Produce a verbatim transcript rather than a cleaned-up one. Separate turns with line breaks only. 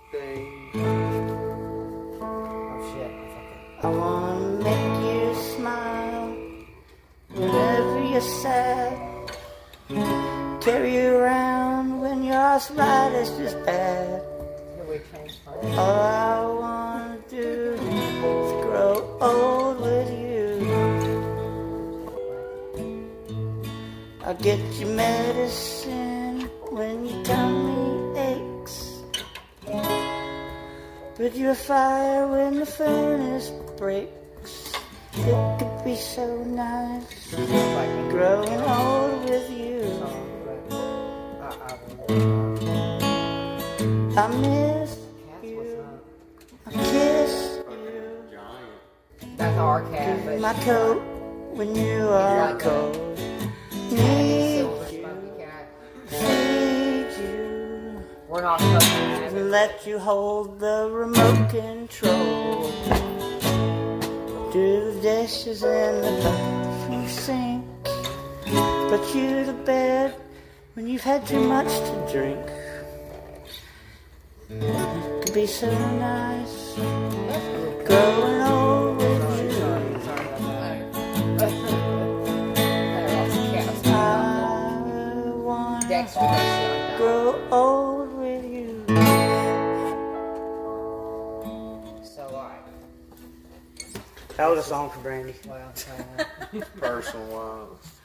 thing.
Oh shit.
I wanna make you smile whenever you're sad. Carry you around when your arthritis is bad. All I wanna do is grow old with you. I'll get you medicine when your tummy aches. But you're fire when the furnace breaks. It could be so nice growing old with you. I miss you, I kiss you.
That's our cat, but
my coat when you are cold. Need you, feed you.
We're not supposed to have it.
Let you hold the remote control. Do the dishes in the bathroom sink. Put you to bed when you've had too much to drink. It could be so nice growing old with you. I want to grow old with you.
So what?
That was a song for Brandy.
Well, uh,
Personal.